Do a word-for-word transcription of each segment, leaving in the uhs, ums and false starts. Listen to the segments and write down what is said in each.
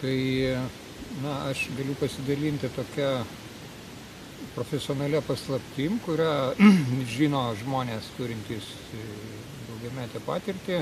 Tai, na, aš galiu pasidalinti tokią profesionalią paslaptim, kurią žino žmonės turintys daugiametę patirtį.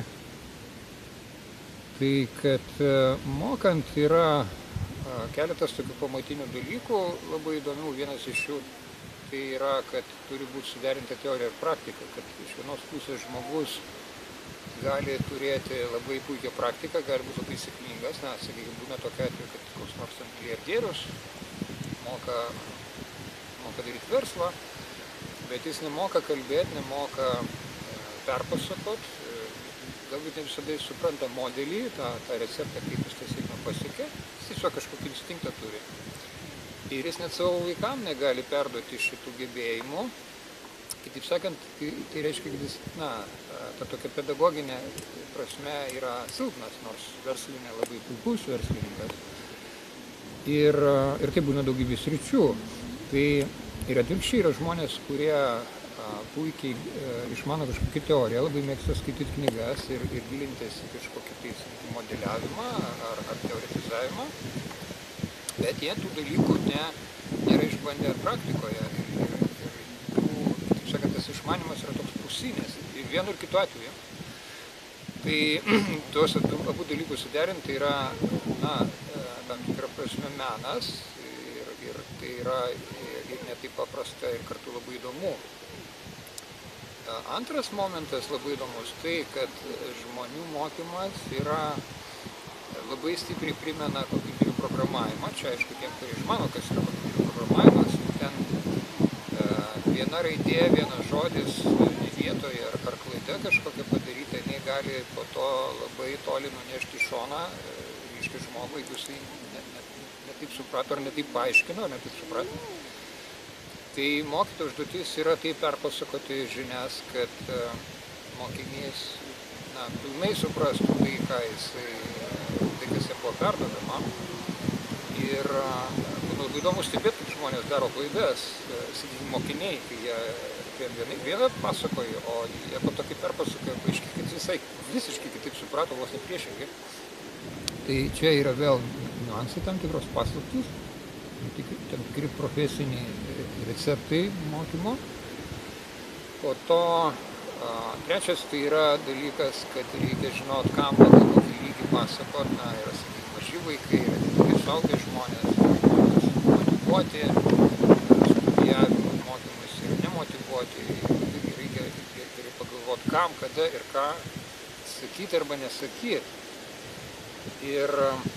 Tai, kad mokant yra keletas tokių pamatinių dalykų labai įdomių. Vienas iš jų tai yra, kad turi būti suderinta teorija ir praktika, kad iš vienos pusės žmogus gali turėti labai puikią praktiką, gali būti labai sėkmingas. Na, sakykime, būna tokia atveju, kad koks nors milijardierius moka, moka daryti verslą, bet jis nemoka kalbėti, nemoka perpasakot, galbūt ne visada jis supranta modelį, tą, tą receptą, kaip jis tą sėkmę pasiekė, jis tiesiog kažkokį instinktą turi. Ir jis net savo vaikam negali perduoti šitų gebėjimų. Kitaip sakant, tai reiškia, kad jis, na, ta tokia pedagoginė prasme yra silpnas, nors verslinė labai puikus verslininkas. Ir, ir tai būna daugybė sričių. Tai ir atvirkščiai yra žmonės, kurie a, puikiai a, išmano kažkokią teoriją, labai mėgsta skaityti knygas ir, ir gilintis į kažkokį tai modeliavimą ar, ar teoretizavimą, bet jie tų dalykų ne, nėra išbandę praktikoje. Ir, tas išmanimas yra toks pusinis ir vienu ir kitu atveju. Tai tuos abu dalykus suderinti yra, na, tam tikra prasme menas ir, ir tai yra ir ne taip paprasta ir kartu labai įdomu. Antras momentas labai įdomus tai, kad žmonių mokymas yra labai stipriai primena kognityvų programavimą. Čia aišku, tiem, kurie išmano, kas yra kognityvų programavimas, ten viena raidė, vienas žodis vietoje ar, ar klaida kažkokia padaryta, jinai gali po to labai toli nunešti į šoną, reiškia žmogų, jeigu jisai ne, ne, ne taip suprato ar ne taip paaiškino, ar ne taip suprato. Tai mokytojo užduotis yra taip perpasakoti žinias, kad mokinys, na, pilnai suprastų tai, ką jisai, tai, kas jam buvo perduodama. Ir labai įdomu stebėti, kaip žmonės daro klaidas, sakykime, mokiniai, kai jie vieną, vieną pasakoja, o jie po to kaip perpasakoja, paaiškiai, kad visai visiškai kitaip suprato, vos ne priešingai. Tai čia yra vėl niuansai tam tikros paslaptys, tam tikri profesiniai receptai mokymo. Po to a, trečias tai yra dalykas, kad reikia žinot, kam pagal kokį lygį pasakot, na, yra, sakykime, maži vaikai, yra didelį suaugę žmonės, motyvuoti, studijavimų mokymus ir nemotyvuoti, reikia, reikia pagalvoti, kam, kada ir ką sakyti arba nesakyti. Ir,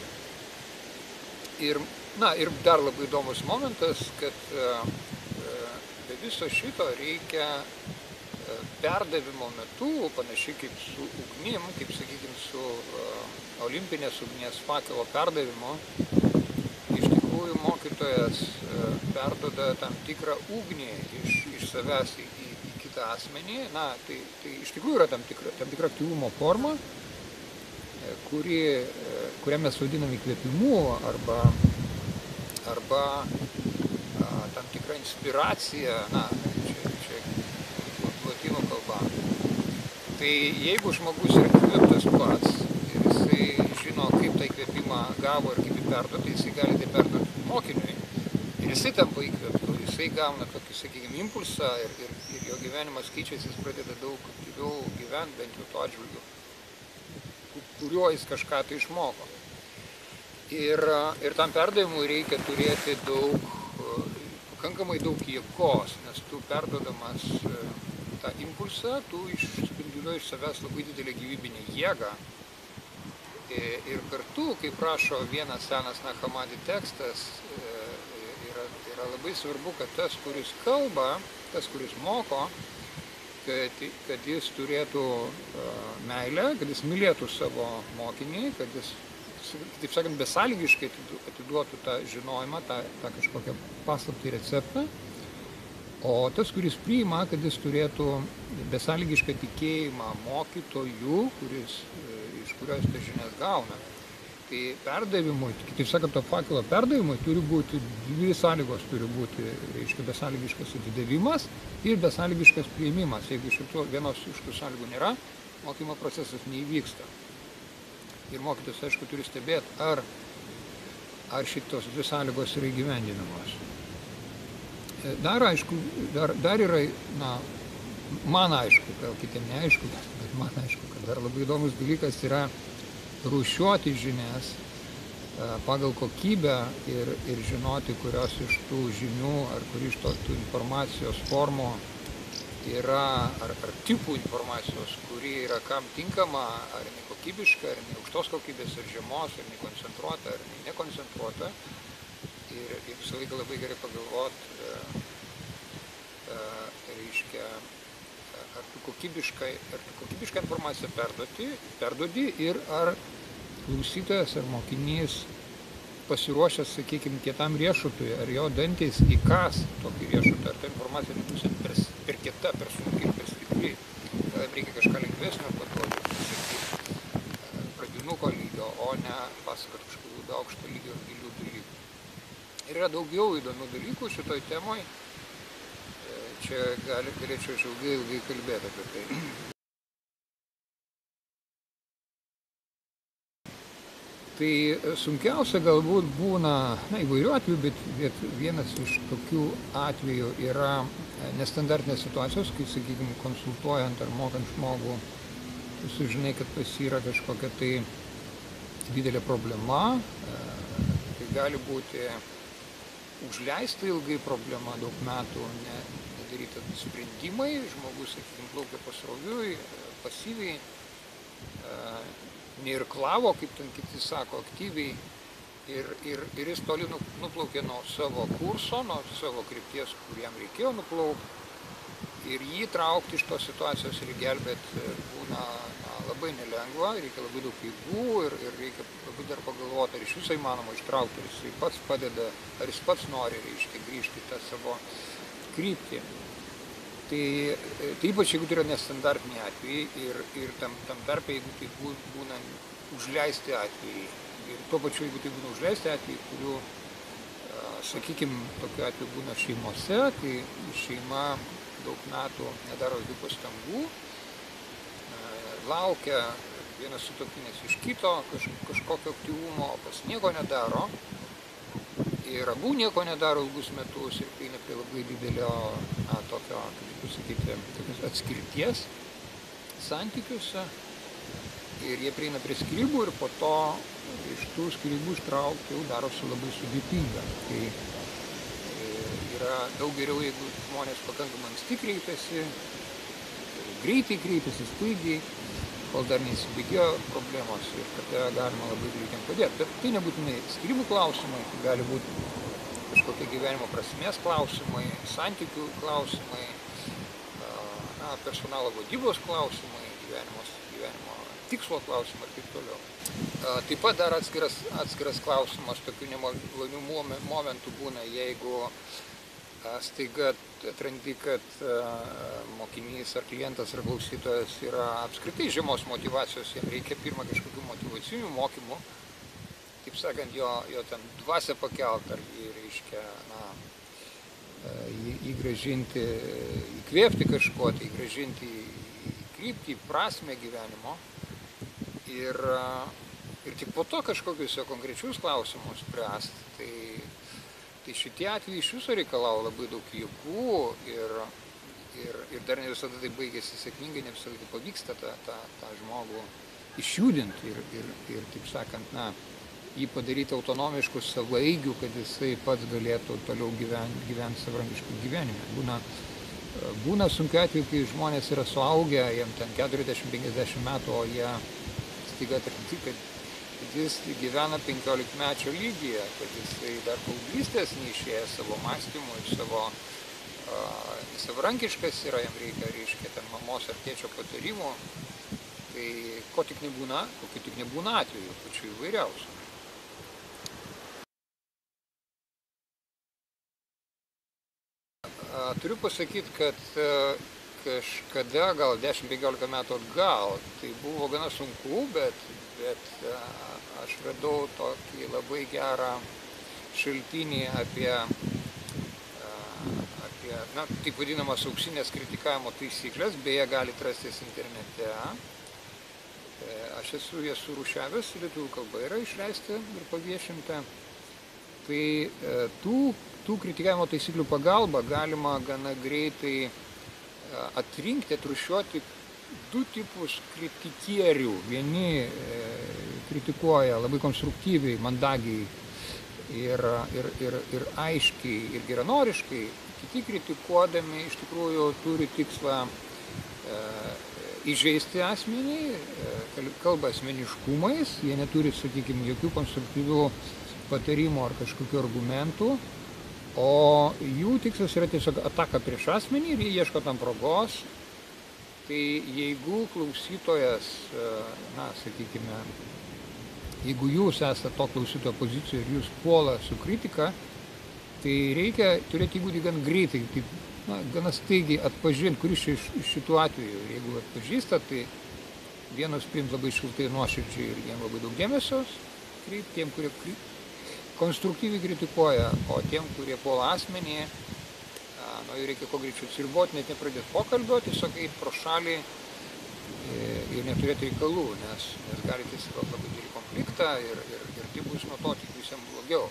ir, na, ir dar labai įdomus momentas, kad be viso šito reikia perdavimo metu, panašiai kaip su ugnim, kaip, sakykime, su olimpinės ugnies fakelo perdavimu, iš tikrųjų mokytojas perduoda tam tikrą ugnį iš, iš savęs į, į, į kitą asmenį. Na, tai, tai iš tikrųjų yra tam tikra, tam tikra aktyvumo forma, kuri, kurią mes vadiname įkvėpimu arba, arba a, tam tikra inspiracija, na, čia, čia lotynų kalba. Tai jeigu žmogus yra įkvėptas pats ir jisai žino, kaip tą įkvėpimą gavo ir kaip jį perduoti, jisai gali tai perduoti mokiniui. Ir jisai tampa įkvėptu, jisai gauna tokį, sakykime, impulsą ir, ir, ir jo gyvenimas keičiasi, jis pradeda daug aktyviau gyventi, bent jau to atžvilgiu, kuriuo jis kažką tai išmoko. Ir, ir tam perdavimui reikia turėti daug, pakankamai daug jėgos, nes tu perduodamas tą impulsą, tu išspinduliuoji iš savęs labai didelę gyvybinę jėgą. Ir kartu, kaip rašo vienas senas Nahamadi tekstas, yra, yra labai svarbu, kad tas, kuris kalba, tas, kuris moko, kad, kad jis turėtų meilę, kad jis mylėtų savo mokinį, kad jis, taip sakant, besąlygiškai atiduotų tą žinojimą, tą, tą kažkokią paslaptį receptą. O tas, kuris priima, kad jis turėtų besąlygišką tikėjimą mokytojų, kuris, iš kurios tas žinias gauna. Tai perdavimui, kitaip sakant, to fakelo perdavimui turi būti dvi sąlygos, turi būti, reiškia, besąlygiškas atidavimas ir besąlygiškas priėmimas. Jeigu šito vienos iš tų sąlygų nėra, mokymo procesas neįvyksta. Ir mokytojas, aišku, turi stebėti, ar ar šitos dvi sąlygos yra įgyvendinamos. Dar aišku, dar, dar yra, na, man aišku, gal kitiem neaišku, bet man aišku, kad dar labai įdomus dalykas yra rūšiuoti žinias pagal kokybę ir, ir žinoti, kurios iš tų žinių ar kur iš to tų informacijos formų yra, ar, ar tipų informacijos, kuri yra kam tinkama, ar jinai kokybiška, ar jinai aukštos kokybės, ar žemos, ar jinai koncentruota, ar jinai nekoncentruota. Ir, ir visą laiką labai gerai pagalvot, e, e, reiškia, ar tu kokybišką, ar tu kokybišką informaciją perduoti, perduodi ir ar klausytojas ar mokinys pasiruošęs, sakykime, kietam riešutui, ar jo dantys įkas tokį riešutą, ar ta informacija nebus per, per kieta, per sunkiai, per stipri. Tada reikia kažką lengvesnio paduoti, pradinuko lygio, o ne pasakot kažkokių aukšto lygio gilių dalykų. Ir yra daugiau įdomių dalykų šitoj temoj. Čia gali, galėčiau aš ilgai, ilgai kalbėti apie tai. Tai sunkiausia galbūt būna, na, įvairių atvejų, bet, bet vienas iš tokių atvejų yra nestandartinės situacijos, kai, sakykime, konsultuojant ar mokant žmogų, tu sužinai, kad pas jį yra kažkokia tai didelė problema. Tai gali būti užleista ilgai problema, daug metų nedaryta sprendimai, žmogus, sakykime, plaukia pasroviui, pasyviai, neirklavo, kaip ten kiti sako, aktyviai, ir, ir, ir jis toli nuplaukė nuo savo kurso, nuo savo krypties, kur jam reikėjo nuplaukti, ir jį traukti iš tos situacijos ir gelbėti būna na, labai nelengva, reikia labai daug jėgų ir, ir reikia labai dar pagalvoti, ar iš viso įmanoma ištraukti, ar jis pats padeda, ar jis pats nori, reiškia, grįžti į tą savo kryptį. Tai, tai ypač jeigu tai yra nestandartiniai atvejai ir, ir tam, tam tarpe, jeigu tai būna užleisti atvejai. Ir tuo pačiu, jeigu tai būna užleisti atvejai, kurių, sakykime, tokiu atveju būna šeimose, kai šeima daug metų nedaro jokių pastangų, laukia vienas sutuoktinis iš kito kaž, kažkokio aktyvumo, o pas nieko nedaro. Ir abu nieko nedaro ilgus metus ir prieina prie labai didelio, na, tokio, kaip pasakyti, tokios atskirties santykiuose. Ir jie prieina prie skyrybų ir po to iš tų skyrybų ištraukti jau darosi labai sudėtinga. Tai yra daug geriau, jeigu žmonės pakankamai anksti kreipiasi, greitai kreipiasi, staigiai, kol dar neįsibėgėjo problemos ir tada galima labai greitai padėti. Bet tai nebūtinai skyrybų klausimai, tai gali būti kažkokie gyvenimo prasmės klausimai, santykių klausimai, na, personalo vadybos klausimai, gyvenimo, gyvenimo tikslo klausimai ir taip toliau. Taip pat dar atskiras, atskiras klausimas, tokių nemalonių momentų būna, jeigu staiga atrandi, kad mokinys ar klientas ar klausytojas yra apskritai žemos motyvacijos, jam reikia pirmą kažkokių motyvacinių mokymų, taip sakant, jo, jo ten dvasią pakelt, ar jį, reiškia, na, jį, jį grąžinti, įkvėpti kažko, tai grąžinti į kryptį, į prasmę gyvenimo ir, ir tik po to kažkokius jo konkrečius klausimus spręsti. Tai Tai šitie atvejai iš viso reikalauja labai daug jėgų ir, ir, ir dar ne visada tai baigėsi sėkmingai, ne visada tai pavyksta tą, tą, tą žmogų išjudinti ir, ir, ir, taip sakant, na, jį padaryti autonomiškų, savaigių, kad jisai pats galėtų toliau gyventi, gyventi savarankiškų gyvenimą. Būna, būna sunkių atvejų, kai žmonės yra suaugę, jiem ten keturiasdešimt penkiasdešimt metų, o jie staiga atrandi, kad jis gyvena penkiolikmečio lygyje, kad jisai dar paauglystės neišėjęs savo mąstymų, iš savo uh, savarankiškas yra, jam reikia, reiškia, ten mamos ar tėčio patarimų. Tai ko tik nebūna, kokių tik nebūna atvejų, pačių įvairiausių. Uh, turiu pasakyti, kad uh, kažkada, gal dešimt penkiolika metų atgal, tai buvo gana sunku, bet, bet aš radau tokį labai gerą šaltinį apie, apie na, taip vadinamas auksinės kritikavimo taisyklės, beje, galite rastis internete. Aš esu jas surūšiavęs, lietuvių kalba yra išleista ir paviešinta. Tai tų, tų kritikavimo taisyklių pagalba galima gana greitai atrinkti, atrūšiuoti du tipus kritikierių. Vieni kritikuoja labai konstruktyviai, mandagiai ir, ir, ir, ir aiškiai ir geranoriškai, kiti kritikuodami iš tikrųjų turi tikslą e, įžeisti asmenį, e, kalba asmeniškumais, jie neturi, sakykime, jokių konstruktyvių patarimų ar kažkokių argumentų, o jų tikslas yra tiesiog ataka prieš asmenį ir jie ieško tam progos. Tai jeigu klausytojas, na, sakykime, jeigu jūs esate to klausytojo pozicijoje ir jūs puola su kritika, tai reikia turėti įgūdį gan greitai, taip, na, gana staigiai atpažinti, kuris iš šitų atvejų. Jeigu atpažįsta, tai vienus priimt labai šiltai nuoširdžiai ir jiem labai daug dėmesio kreipti, tiem, kurie konstruktyviai kritikuoja, o tiem, kurie puola asmenį, nu, reikia kuo greičiau atsiriboti, net nepradėti pokalbio, tiesiog eiti pro šalį ir neturėti reikalų, nes, nes galite įsivaizduoti labai didelį konfliktą ir, ir, ir tai bus nuo to tik visiems blogiau.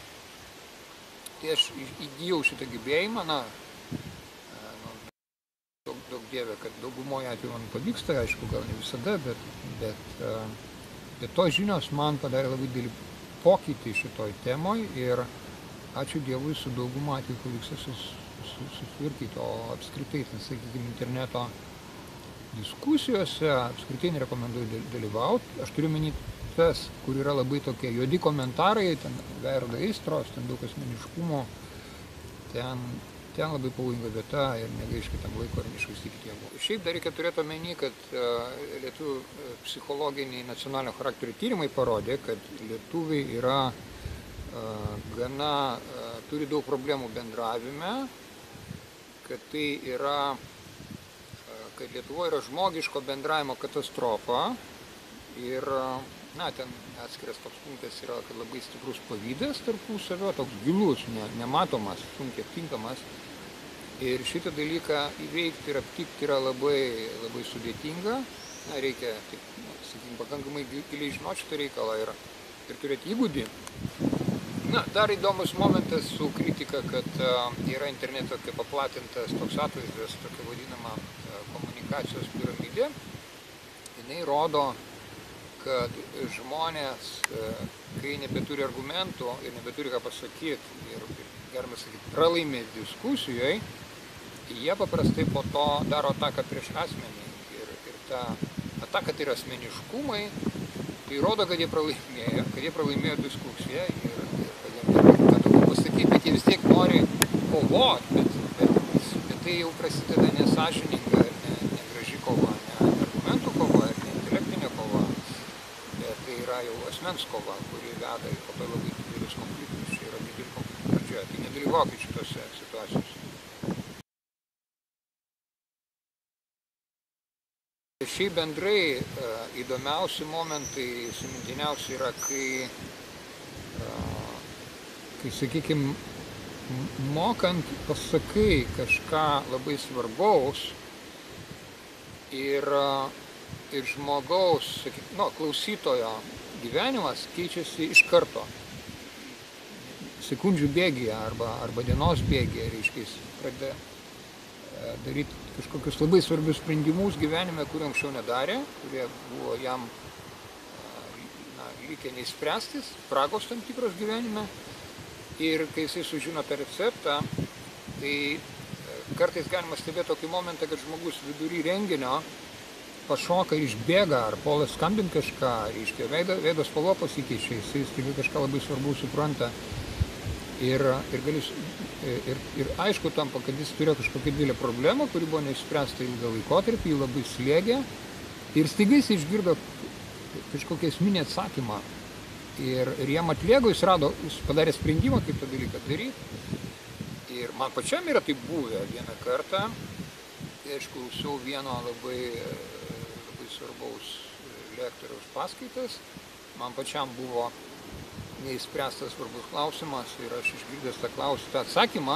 Tai aš įgijau šitą gebėjimą, na, nu, daug, daug dievė, kad daugumoje atveju man pavyksta, aišku, gal ne visada, bet, bet, bet tos žinios man padarė labai didelį pokytį šitoj temoj ir ačiū Dievui su dauguma atveju pavyksta susitvarkyti, o apskritai, sakykime, interneto diskusijose apskritai nerekomenduoju dalyvauti. Aš turiu menį tas, kur yra labai tokie juodi komentarai, ten verda aistros, ten daug asmeniškumo, ten, ten labai pavojinga vieta ir negaiškite tam laiko ir neišvaistykite jėgų. Šiaip dar reikia turėti omeny, kad lietuvių psichologiniai nacionalinio charakterio tyrimai parodė, kad lietuviai yra gana, turi daug problemų bendravime, kad tai yra, kad Lietuvoje yra žmogiško bendravimo katastrofa ir, na, ten atskiras toks punktas yra, kad labai stiprus pavydas tarpusavio, toks gilus, ne, nematomas, sunkiai aptinkamas. Ir šitą dalyką įveikti ir aptikti yra labai, labai sudėtinga. Na, reikia, taip, sakykime, pakankamai giliai žinoti šitą reikalą ir, ir turėti įgūdį. Na, dar įdomus momentas su kritika, kad uh, yra internete kaip paplatintas toks atvaizdas, tokia vadinama uh, komunikacijos piramidė. Jinai rodo, kad žmonės, uh, kai nebeturi argumentų ir nebeturi ką pasakyti ir, galima sakyti, pralaimė diskusijoje, jie paprastai po to daro ataką prieš asmenį. Ir, ir ta ataka tai yra asmeniškumai, tai rodo, kad jie pralaimėjo, kad jie pralaimėjo diskusiją ir, ir kad jie ką daugiau pasakyti, bet jie vis tiek nori kovoti, bet, bet, bet tai jau prasideda nesąžininga ir ne, negraži kova, ne argumentų kova ir ne intelektinė kova, bet tai yra jau asmens kova, kuri veda į po to labai didelius konfliktus, čia yra didelių konfliktų pradžioje, tai nedalyvaukit šitose situacijose. Šiaip bendrai įdomiausi momentai, įsimintiniausi yra, kai, kai, sakykime, mokant pasakai kažką labai svarbaus ir, ir žmogaus, sakykime, nu, klausytojo gyvenimas keičiasi iš karto. Sekundžių bėgyje arba, arba dienos bėgyje, reiškia, jis pradeda daryti kažkokius labai svarbius sprendimus gyvenime, kurių anksčiau nedarė, kurie buvo jam, na, likę neįspręstis, spragos tam tikros gyvenime. Ir kai jisai sužino tą receptą, tai kartais galima stebėti tokį momentą, kad žmogus vidury renginio pašoka ir išbėga, ar puola skambint kažką, reiškia, veido, veido spalva pasikeičia, jisai staiga kažką labai svarbu supranta. Ir, ir, galis, ir, ir aišku tampa, kad jis turėjo kažkokią didelę problemą, kuri buvo neišspręsta ilgą laikotarpį, jį labai slėgė. Ir staiga jis išgirdo kažkokią esminį atsakymą. Ir, ir jam atlėgo, jis rado, jis padarė sprendimą, kaip tą dalyką daryti. Ir man pačiam yra tai buvę vieną kartą. Tai aš klausiau vieno labai, labai svarbaus lektoriaus paskaitas. Man pačiam buvo neįspręstas svarbus klausimas ir aš išgirdęs tą klausimą, tą atsakymą,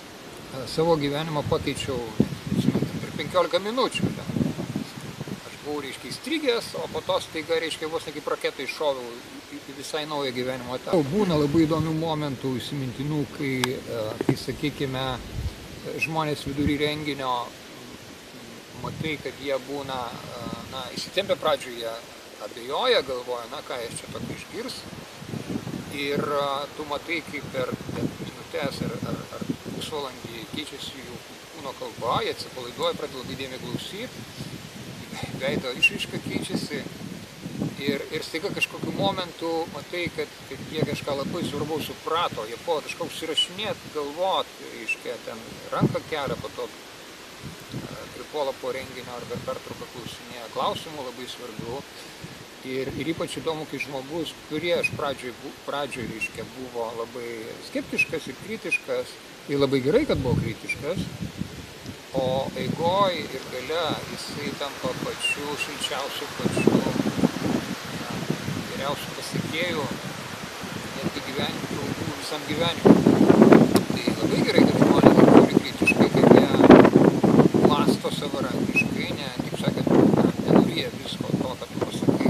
savo gyvenimą pakeičiau per penkiolika minučių. Aš buvau, reiškia, įstrigęs, o po to staiga, reiškia, vos ne kaip raketai šoviau į, į visai naują gyvenimo etapą. Būna labai įdomių momentų įsimintinų, kai, kai, sakykime, žmonės vidury renginio matai, kad jie būna, na, įsitempę pradžioje, abejoja, galvoja, na, ką jie čia tokį išgirs. Ir tu matai, kaip per minutės ar, ar, ar pusvalandį keičiasi jų kūno kalba, jie atsipalaiduoja, pradeda labai dėmesį klausyti, veido išraiška keičiasi ir, ir staiga kažkokiu momentu matai, kad, kad jie kažką labai svarbaus suprato, jie po kažką užsirašinėti, galvoti, reiškia, ten ranką kelia, po to pripuola po renginio ar per pertrauką klausinėja klausimų labai svarbių. Ir, ir ypač įdomu, kai žmogus, prieš pradžioj, pradžioj reiškia, buvo labai skeptiškas ir kritiškas, tai labai gerai, kad buvo kritiškas, o eigoj ir gale jisai tampa pačiu šilčiausiu, pačiu na, geriausiu pasekėju, netgi gyvenimų, visam gyvenimui. Tai labai gerai, kad žmonės žiūri kritiškai, kad jie mąsto savarankiškai, ne, kaip sakant, nenorėjo visko to, kad tu pasakai.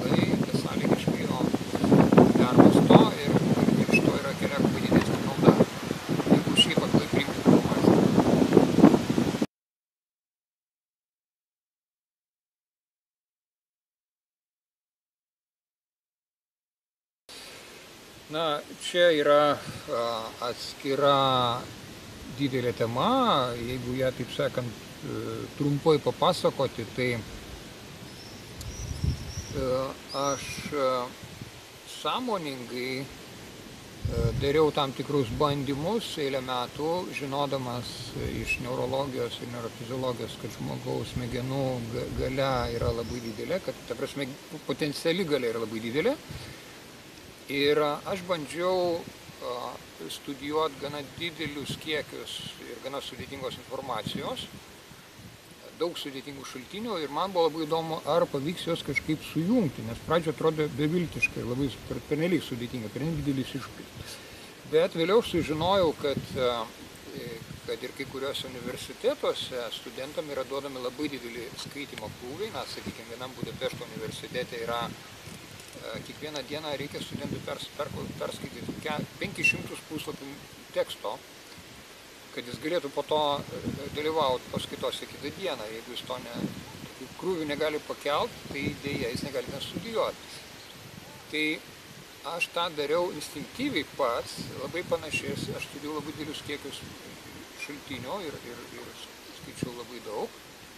Na, čia yra a, atskira didelė tema, jeigu ją, taip sakant, trumpai papasakoti, tai a, aš a, sąmoningai a, dariau tam tikrus bandymus eilę metų, žinodamas iš neurologijos ir neurofiziologijos, kad žmogaus smegenų galia yra labai didelė, kad, ta prasme, potenciali galia yra labai didelė. Ir aš bandžiau studijuoti gana didelius kiekius ir gana sudėtingos informacijos, daug sudėtingų šaltinių, ir man buvo labai įdomu, ar pavyks jos kažkaip sujungti, nes pradžio atrodo beviltiškai, labai pernelyg sudėtinga, pernelyg didelis iššūkis. Bet vėliau sužinojau, kad, kad ir kai kuriuose universitetuose studentam yra duodami labai dideli skaitymo krūviai, na, sakykime, vienam Budapešto universitete yra kiekvieną dieną reikia studentui pers, per, perskaityti penkis šimtus puslapių teksto, kad jis galėtų po to dalyvauti paskaitose kitą dieną. Jeigu jis to ne, tokių krūvių negali pakelt, tai dėja jis negali nestudijuoti. Tai aš tą dariau instinktyviai pats, labai panašiai, aš studijau labai didelius kiekius šaltinių ir, ir, ir skaičiau labai daug.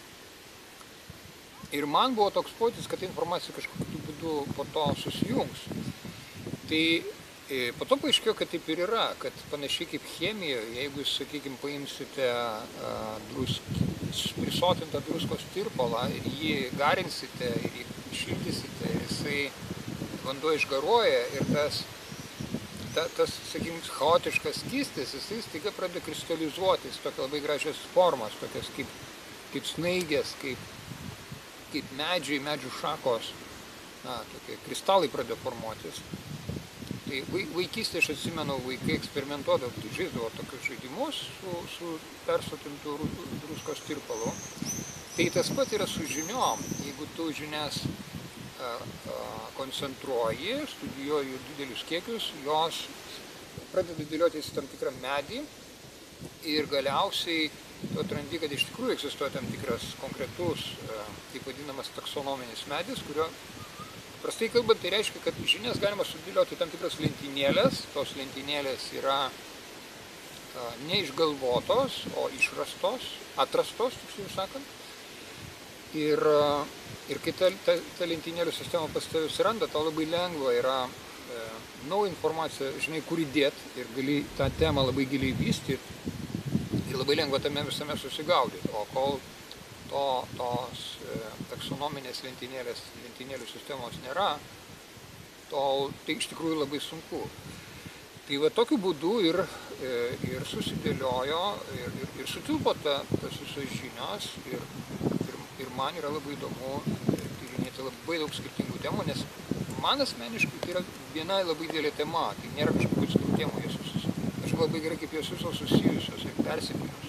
Ir man buvo toks pojūtis, kad informacija kažkokiu būdu po to susijungs. Tai e, po to paaiškėjo, kad taip ir yra, kad panašiai kaip chemijoje, jeigu jūs, sakykime, paimsite a, drusk, prisotintą druskos tirpalą ir jį garinsite ir jį šildysite, ir jisai vanduo išgaruoja ir tas, ta, tas sakykime, chaotiškas skystis, jisai staiga pradeda kristalizuotis, tokia labai gražias formas, tokias kaip, kaip snaigės, kaip kaip medžiai, medžių šakos, na, tokie kristalai pradėjo formuotis. Tai vaikystėje, aš atsimenu, vaikai eksperimentuodavo, tai žaisdavo tokius žaidimus su, su persotintu druskos tirpalu. Tai tas pat yra su žiniom. Jeigu tu žinias a, a, koncentruoji, studijuoji didelius kiekius, jos pradeda dėliotis į tam tikrą medį ir galiausiai tu atrandi, kad iš tikrųjų egzistuoja tam tikras konkretus, taip vadinamas taksonominis medis, kurio, prastai kalbant, tai reiškia, kad žinias galima sudėlioti tam tikras lentynėlės. Tos lentynėlės yra neišgalvotos, o išrastos, atrastos, tiksliau sakant. Ir, ir kai ta, ta, ta lentynėlių sistema pas tavęs atsiranda, tau labai lengva yra e, naują informaciją, žinai, kur įdėti ir gali tą temą labai giliai vystyti. Ir labai lengva tame visame susigaudyti, o kol to, tos e, taksonominės lentynėlės, lentynėlių sistemos nėra, tol tai iš tikrųjų labai sunku. Tai va tokiu būdu ir, e, ir susidėliojo, ir, ir, ir sutilpo ta, tas visos žinios, ir, ir, ir man yra labai įdomu tyrinėti labai daug skirtingų temų, nes man asmeniškai tai yra viena labai didelė tema, tai nėra kažkokių atskirų temų, jos visos. Aš labai gerai, kaip jos visos susijusios ir persipynusios.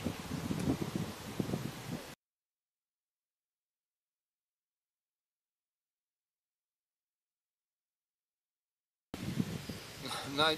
Na,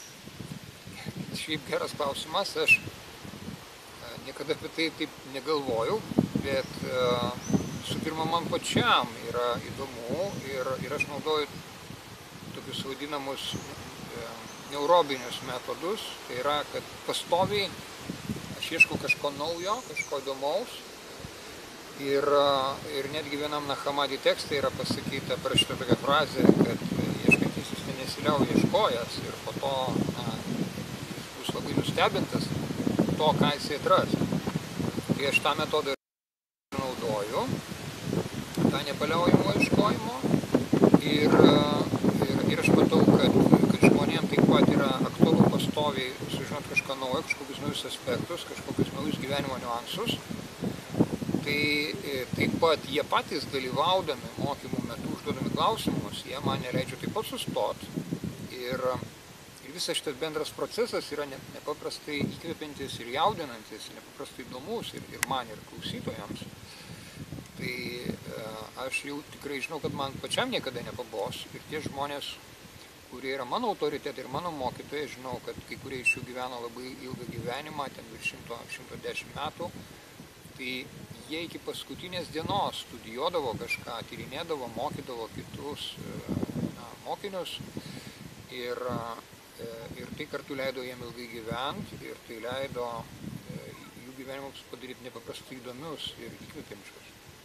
šiaip geras klausimas, aš niekada apie tai taip negalvojau, bet visų pirma, man pačiam yra įdomu ir, ir aš naudoju tokius vadinamus neurobinius metodus, tai yra, kad pastoviai aš ieškau kažko naujo, kažko įdomaus ir, ir netgi vienam Nahamadi tekste yra pasakyta, parašyta tokia frazė, kad ieškantysis nesiliauja ieškojęs ir po to na, bus labai nustebintas to, ką jisai atras. Tai aš tą metodą naudoju, tą nepaliaujamo ieškojimo ir, ir, ir aš matau, kad, kad žmonėms taip pat yra aktualu pastoviai sužinoti kažką naujo, kažkokius naujus aspektus, kažkokius naujus gyvenimo niuansus. Tai taip pat jie patys dalyvaudami mokymų metu, užduodami klausimus, jie man neleidžia taip pat sustot. Ir, ir visas šitas bendras procesas yra nepaprastai įkvepiantis ir jaudinantis, nepaprastai įdomus ir, ir man, ir klausytojams. Tai aš jau tikrai žinau, kad man pačiam niekada nepabos. Ir tie žmonės, kurie yra mano autoritetai ir mano mokytojai, žinau, kad kai kurie iš jų gyveno labai ilgą gyvenimą, ten virš šimto dešimt metų. Tai jie iki paskutinės dienos studijuodavo kažką, tyrinėdavo, mokydavo kitus na, mokinius ir, ir tai kartu leido jiem ilgai gyventi ir tai leido jų gyvenimus padaryti nepaprastai įdomius ir įkvepiančius.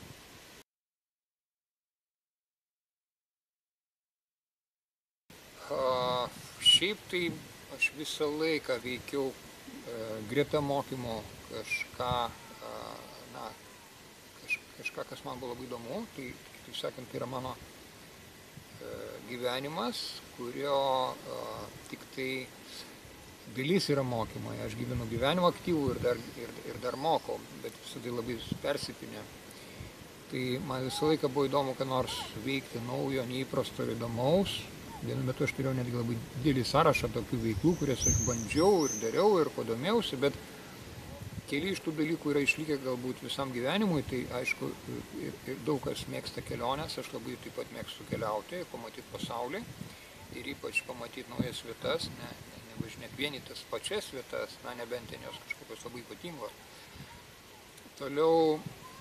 Šiaip tai aš visą laiką veikiau greta mokymo kažką, na, kaž, kažką, kas man buvo labai įdomu, tai, kaip sakant, tai yra mano e, gyvenimas, kurio e, tik tai dalis yra mokymai. Aš gyvenu gyvenimo aktyvų ir dar, ir, ir dar mokau, bet visą tai labai persipinę. Tai man visą laiką buvo įdomu, ką nors veikti naujo, neįprasto ir įdomaus. Vienu metu aš turėjau netgi labai didelį sąrašą tokių veiklų, kurias aš bandžiau ir dariau ir ko domėjausi, bet keli iš tų dalykų yra išlikę galbūt visam gyvenimui, tai aišku, ir, ir daug kas mėgsta keliones, aš labai taip pat mėgstu keliauti, pamatyti pasaulį ir ypač pamatyti naujas vietas, ne, ne, nevažinėti vieni tas pačias vietas, na, nebent ten jos kažkokios labai ypatingos. Toliau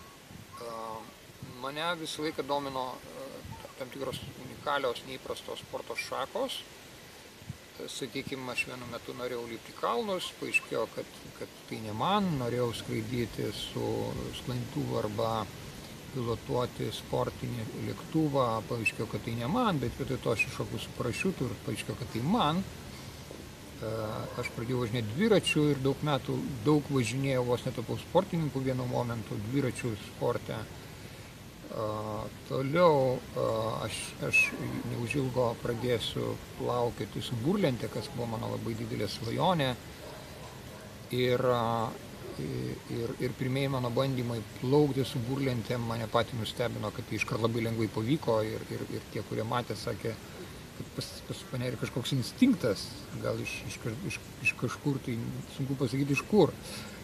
mane visą laiką domino tam tikros unikalios, neįprastos sporto šakos. Sakykime, aš vienu metu norėjau lipti kalnus, paaiškėjo, kad, kad tai ne man, norėjau skraidyti su sklandytuvu arba pilotuoti sportinį lėktuvą, paaiškėjo, kad tai ne man, bet vietoj to aš iššokau su parašiutu ir paaiškėjo, kad tai man. Aš pradėjau važinėti dviračiu ir daug metų daug važinėjau, vos netapau sportininku vienu momentu dviračių sporte. Uh, toliau uh, aš, aš neužilgo pradėsiu plaukioti su burlente, kas buvo mano labai didelė svajonė. Ir, uh, ir, ir pirmieji mano bandymai plaukti su burlente mane patį nustebino, kad tai iškart labai lengvai pavyko ir, ir, ir tie, kurie matė, sakė, kad pas, pas mane yra kažkoks instinktas, gal iš, iš, iš, iš kažkur, tai sunku pasakyti iš kur.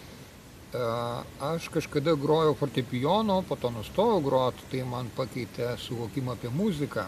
Aš kažkada grojau fortepijonu, po to nustojau groti, tai man pakeitė suvokimą apie muziką.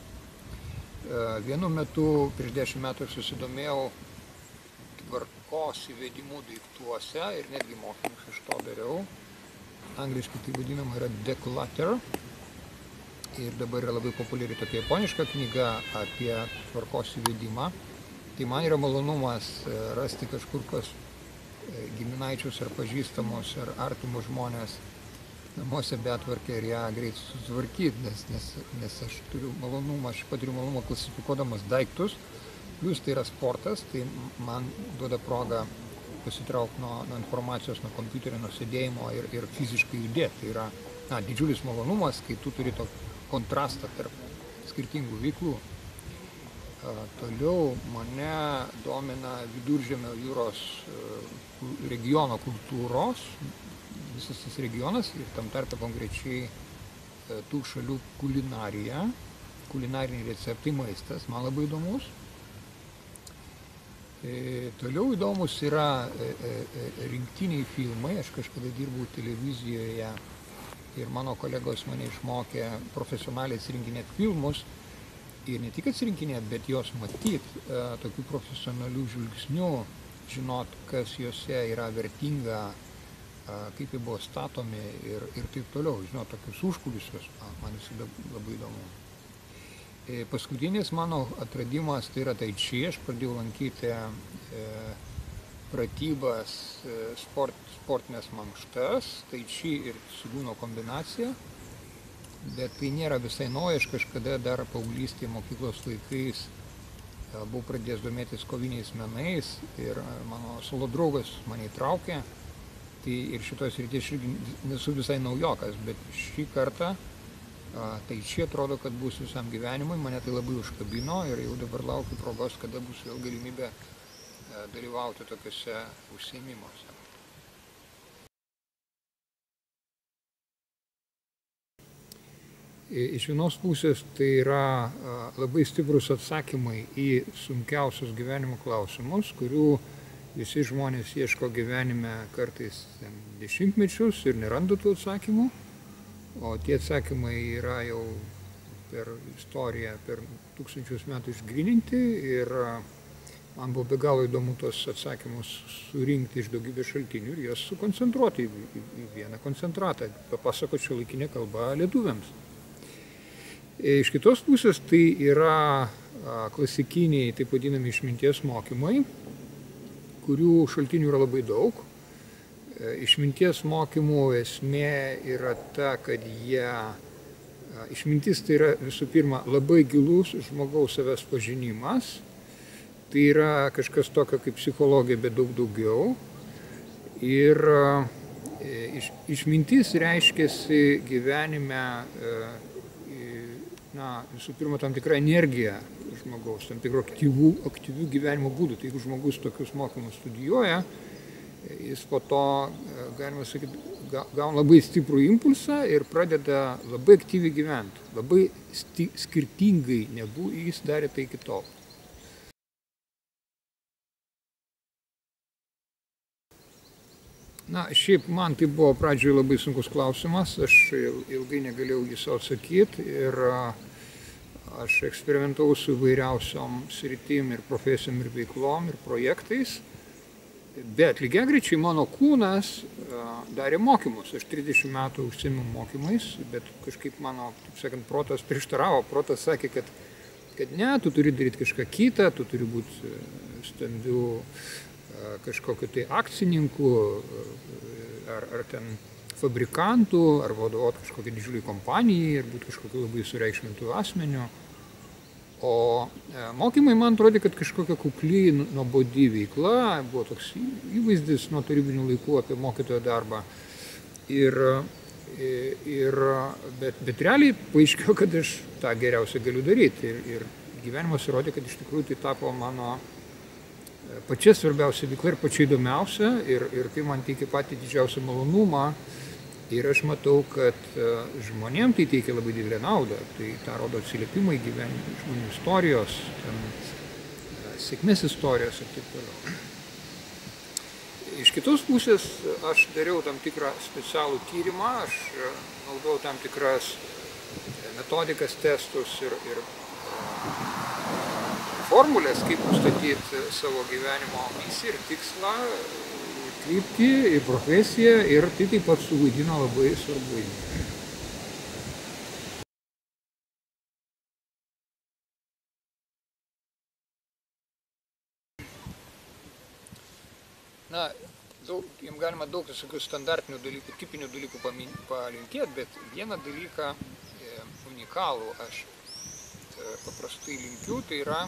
Vienu metu, prieš dešimt metų, susidomėjau tvarkos įvedimų daiktuose ir netgi mokymus iš to dariau. Angliškai tai vadinama yra declutter. Ir dabar yra labai populiari tokia japoniška knyga apie tvarkos įvedimą. Tai man yra malonumas rasti kažkur, kas giminaičius ar pažįstamus ar artimus žmonės namuose betvarkę ir ją greit sutvarkyti, nes, nes, nes aš turiu malonumą, aš patiriu malonumą klasifikuodamas daiktus, plus tai yra sportas, tai man duoda progą pasitraukti nuo, nuo informacijos, nuo kompiuterio, nuo sėdėjimo ir, ir fiziškai judėti. Tai yra na, didžiulis malonumas, kai tu turi tokį kontrastą tarp skirtingų veiklų. Toliau mane domina Viduržemio jūros regiono kultūros, visas tas regionas ir tam tarpe konkrečiai tų šalių kulinarija, kulinariniai receptai, maistas, man labai įdomus. E, toliau įdomus yra e, e, rinktiniai filmai, aš kažkada dirbau televizijoje ir mano kolegos mane išmokė profesionaliai rinkinėti filmus. ir ne tik atsirinkinėti, bet jos matyti tokių profesionalių žvilgsnių, žinot, kas juose yra vertinga, kaip jie buvo statomi ir, ir taip toliau, žinot, tokius užkulisius, man visada labai įdomu. Paskutinis mano atradimas tai yra tai či, aš pradėjau lankyti e, pratybas, e, sport, sportinės mankštas, tai či ir cigūno kombinacija, bet tai nėra visai nauja, aš kažkada dar paauglystėje mokyklos laikais e, buvau pradėjęs domėtis koviniais menais ir mano solo draugas mane įtraukė, tai ir šitos srities aš irgi nesu visai naujokas, bet šį kartą tai či atrodo, kad bus visam gyvenimui, mane tai labai užkabino ir jau dabar laukiu progos, kada bus vėl galimybė dalyvauti tokiuose užsiėmimuose. Iš vienos pusės tai yra labai stiprus atsakymai į sunkiausius gyvenimo klausimus, kurių visi žmonės ieško gyvenime kartais dešimtmečius ir neranda tų atsakymų. O tie atsakymai yra jau per istoriją, per tūkstančius metų išgryninti ir man buvo be galo įdomu tos atsakymus surinkti iš daugybės šaltinių ir jas sukoncentruoti į, į, į vieną koncentratą, papasakoti šiuolaikinę kalbą lietuviams. Iš kitos pusės tai yra klasikiniai, taip vadinami išminties mokymai, kurių šaltinių yra labai daug. Išminties mokymų esmė yra ta, kad jie, išmintis tai yra visų pirma labai gilus žmogaus savęs pažinimas, tai yra kažkas tokio kaip psichologija, bet daug daugiau. Ir iš, išmintis reiškiasi gyvenime, na, visų pirma, tam tikra energija žmogaus, tam tikrų aktyvių, aktyvių gyvenimo būdų. Tai jeigu žmogus tokius mokymus studijuoja, jis po to, galima sakyti, gauna labai stiprų impulsą ir pradeda labai aktyviai gyventi, labai skirtingai negu jis darė tai iki tol. Na, šiaip man tai buvo pradžioje labai sunkus klausimas, aš ilgai negalėjau jį savo atsakyti ir aš eksperimentavau su įvairiausiom sritim ir profesijom ir veiklom ir projektais. Bet lygiagrečiai mano kūnas darė mokymus. Aš trisdešimt metų užsiėmiau mokymais, bet kažkaip mano, taip sakant, protas prieštaravo. Protas sakė, kad, kad ne, tu turi daryti kažką kitą, tu turi būti stambių kažkokiu tai akcininku ar, ar ten fabrikantų, ar vadovauti kažkokiai didžiuliai kompanijai, ar būti kažkokiu labai sureikšmintų asmeniu. O mokymai man atrodė, kad kažkokia kukli, nuobodi veikla, buvo toks įvaizdis nuo tarybinių laikų apie mokytojo darbą. Ir, ir, bet, bet realiai paaiškėjo, kad aš tą geriausiai galiu daryti. Ir, ir gyvenimas įrodė, kad iš tikrųjų tai tapo mano pačia svarbiausia veikla ir pačia įdomiausia. Ir, ir tai man teikia patį didžiausią malonumą. Ir aš matau, kad žmonėm tai teikia labai didelę naudą. Tai tą rodo atsiliepimai gyvenimo žmonių istorijos, ten, sėkmės istorijos ir taip toliau. Iš kitos pusės aš dariau tam tikrą specialų tyrimą, aš naudojau tam tikras metodikas, testus ir, ir formulės, kaip nustatyti savo gyvenimo misiją ir tikslą, kryptį ir profesiją, ir tai taip pat suvaidino labai svarbu vaidmenį. Na, daug, jums galima daug visokių standartinių dalykų, tipinių dalykų palinkėti, bet vieną dalyką e, unikalų aš e, paprastai linkiu, tai yra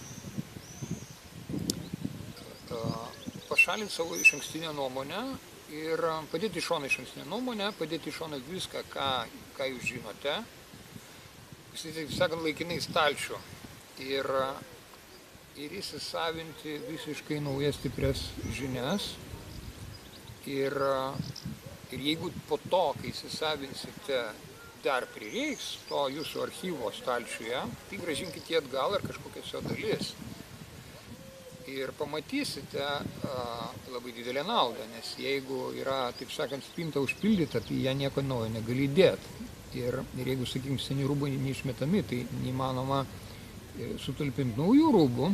e, pašalinti savo išankstinę nuomonę ir padėti į šoną išankstinę nuomonę, padėti į šoną viską, ką, ką jūs žinote, taip sakant, laikinai stalčių ir, ir įsisavinti visiškai naujas stiprias žinias. Ir, ir jeigu po to, kai įsisavinsite, dar prireiks to jūsų archyvo stalčiuje, tai grąžinkite jį atgal ar kažkokias jo dalis. Ir pamatysite a, labai didelę naudą, nes jeigu yra, taip sakant, spinta užpildyta, tai ją nieko naujo negali įdėti. Ir, ir jeigu, sakykime, seni rūbai neišmetami, tai neįmanoma sutalpinti naujų rūbų.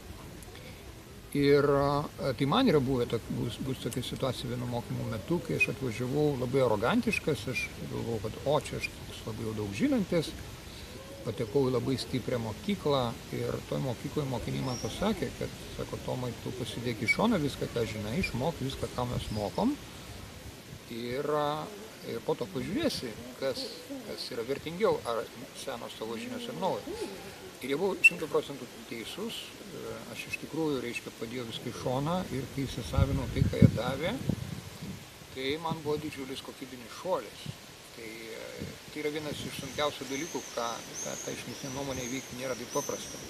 Ir tai man yra buvę, bus, bus tokia situacija vienu mokymų metu, kai aš atvažiavau labai arogantiškas, aš galvojau, kad o, čia aš labai jau daug žinantis, patekau į labai stiprią mokyklą ir toj mokykloje mokiniai man pasakė, kad, sako, Tomai, tu pasidėk į šoną viską, ką žinai, išmok viską, ką mes mokom ir, ir po to pažiūrėsi, kas, kas yra vertingiau, ar senos tavo žinios ir naujos. Ir jie buvo šimtų procentų teisus, aš iš tikrųjų, reiškia, padėjau viską į šoną ir kai įsisavinau tai, ką jie davė, tai man buvo didžiulis kokybinis šuolis. Tai, tai yra vienas iš sunkiausių dalykų, ką tą, tą išankstinę nuomonę įveikti nėra taip paprasta.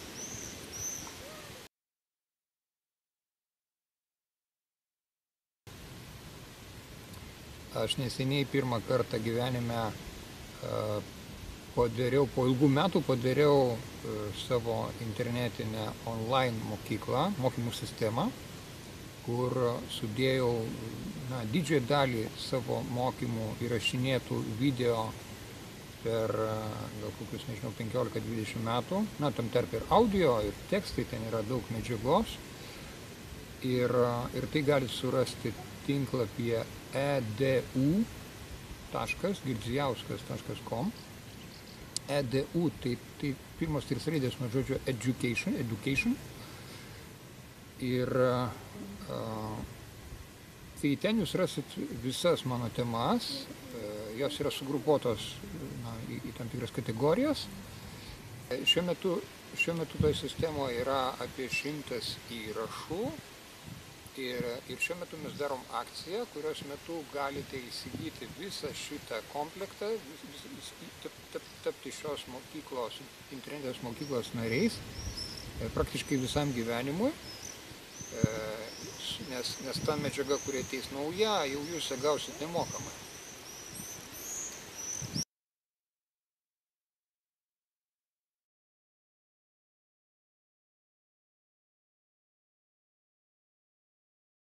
Aš neseniai pirmą kartą gyvenime padariau, po ilgų metų padariau savo internetinę online mokyklą, mokymų sistemą, kur sudėjau na, didžiąją dalį savo mokymų įrašinėtų video per gal kokius, nežinau, penkiolika dvidešimt metų. Na, tam tarp ir audio, ir tekstai, ten yra daug medžiagos. Ir, ir tai gali surasti tinklapyje e d u taškas girdzijauskas taškas com. E D U, tai, tai pirmas trys raidės nuo žodžio education, education. Ir uh, tai ten jūs rasit visas mano temas, uh, jos yra sugrupuotos na, į, į tam tikras kategorijas. Šiuo metu, šiuo metu toje sistemoje yra apie šimtas įrašų. Ir, ir šiuo metu mes darom akciją, kurios metu galite įsigyti visą šitą komplektą, vis, vis, vis, tap, tap, tapti šios mokyklos, internetinės mokyklos nariais praktiškai visam gyvenimui, nes, nes ta medžiaga, kurie ateis nauja, jau jūs ją gausit nemokamai.